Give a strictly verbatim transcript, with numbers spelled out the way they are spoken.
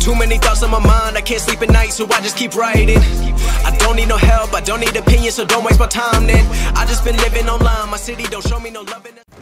Too many thoughts on my mind, I can't sleep at night, so I just keep writing. I don't need no help, I don't need opinions, so don't waste my time then. I just been living online, my city don't show me no love.